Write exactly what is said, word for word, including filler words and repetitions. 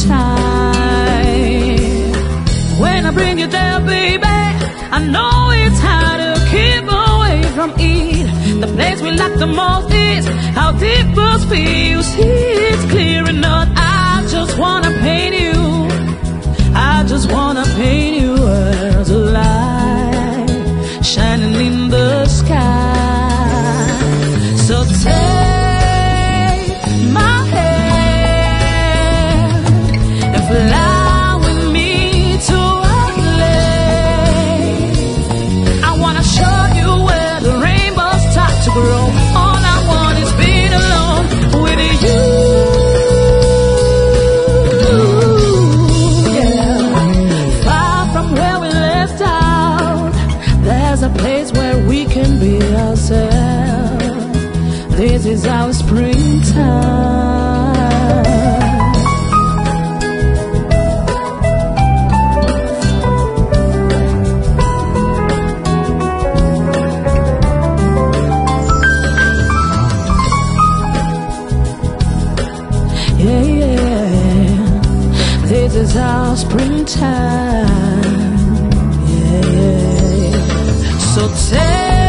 springtime. When I bring you there, baby, I know it's hard to keep away from it. The place we like the most is how deep us feels. It's clear enough. I just wanna paint you. I just wanna paint you as a light shining in the sky. So take my hand and fly with me to a place. I wanna show you where the rainbows start to grow. All I want is being alone with you. A place where we can be ourselves. This is our springtime. Yeah, yeah. This is our springtime. Yeah, yeah. So take